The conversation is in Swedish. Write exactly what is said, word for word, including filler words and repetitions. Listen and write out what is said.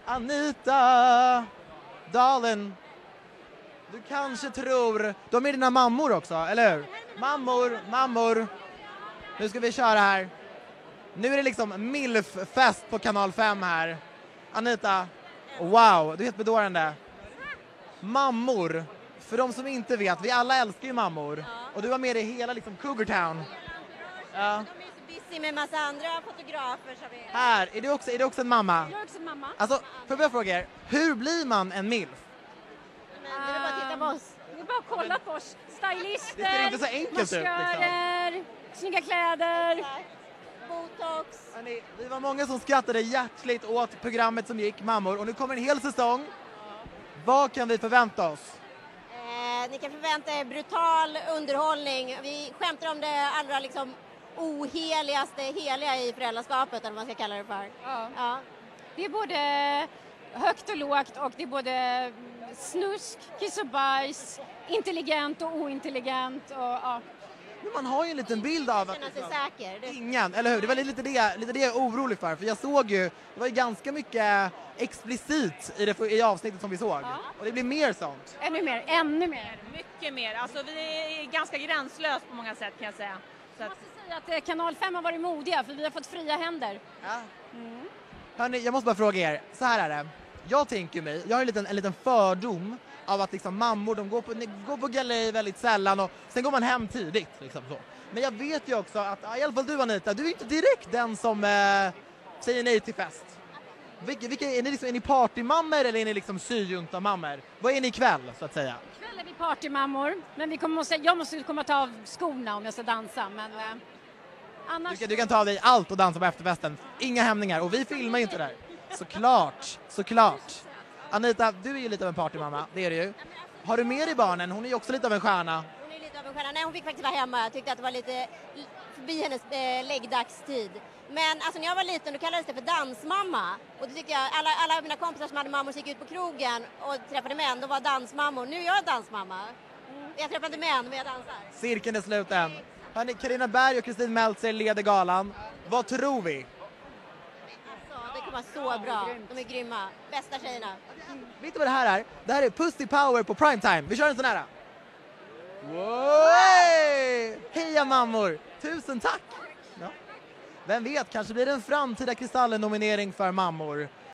Anita Dalen. Du kanske tror... De är dina mammor också, eller hur? Mammor, mammor. Nu ska vi köra här. Nu är det liksom milf-fest på kanal fem här. Anita, wow, du är helt bedårande. Mammor, för de som inte vet, vi alla älskar ju mammor. Och du var med i hela liksom Cougar Town. Ja. De är så busy med massa andra fotografer. Så vi... Här, är du också, är du också en mamma? Jag är också mamma. Alltså, får jag fråga er, hur blir man en milf? Men det är bara att titta på oss. Det är bara att kolla på oss. Stylister, Det ser inte så enkelt ut, liksom. maskörer, snygga kläder. Botox. Hörrni, vi var många som skrattade hjärtligt åt programmet som gick, Mammor. Och nu kommer en hel säsong. Vad kan vi förvänta oss? Eh, ni kan förvänta er brutal underhållning. Vi skämtar om det allra liksom oheligaste heliga i föräldraskapet, eller vad man ska kalla det för. Ja. Ja. Det är både högt och lågt och det är både snusk, kiss och bajs, intelligent och ointelligent. Och, ja. Men man har ju en liten bild av att Känna sig liksom, säker. Det... ingen, eller hur? Det var lite det, lite det jag är orolig för. För jag såg ju, det var ju ganska mycket explicit i, det, i avsnittet som vi såg. Ja. Och det blir mer sånt. Ännu mer, ännu mer. Mycket mer. Alltså vi är ganska gränslöst på många sätt kan jag säga. Så Jag att, måste säga att eh, kanal fem har varit modiga för vi har fått fria händer. Ja. Hörrni, jag måste bara fråga er, så här är det. Jag tänker mig, jag har en liten, en liten fördom av att liksom mammor, de går på, går på galej väldigt sällan och sen går man hem tidigt. Liksom så. Men jag vet ju också att, i alla fall du Anita, du är inte direkt den som eh, säger nej till fest. Vilka, vilka, är ni, liksom, är ni partymammor eller är ni liksom syjunta-mammor? Vad är ni ikväll, så att säga? Ikväll är vi partymammor, men vi kommer måste, jag måste komma ta av skorna om jag ska dansa. Men, eh, annars... Du kan, du kan ta av dig allt och dansa på efterfesten. Inga hämningar. Och vi filmar ju inte där. Såklart, såklart. Anita, du är ju lite av en partymamma, det är du ju. Har du med dig barnen? Hon är ju också lite av en stjärna. Hon är lite av en stjärna. Nej, hon fick faktiskt vara hemma. Jag tyckte att det var lite förbi hennes eh, läggdagstid. Men alltså när jag var liten då kallades det för dansmamma. Och då tyckte jag, alla, alla mina kompisar som hade mammor som gick ut på krogen och träffade män, då var dansmammor. Nu är jag dansmamma. Jag träffar inte män, men jag dansar. Cirkeln är sluten. Hörni, Carina Berg och Kristin Meltzer leder galan. Vad tror vi? Alltså, det kommer vara så bra. De är grymma. Bästa tjejerna. Vet du vad det här är? Det här är Pussy Power på primetime. Vi kör en sån här. Wow! Heja mammor! Tusen tack! Ja. Vem vet, kanske blir det en framtida Kristallen-nominering för mammor.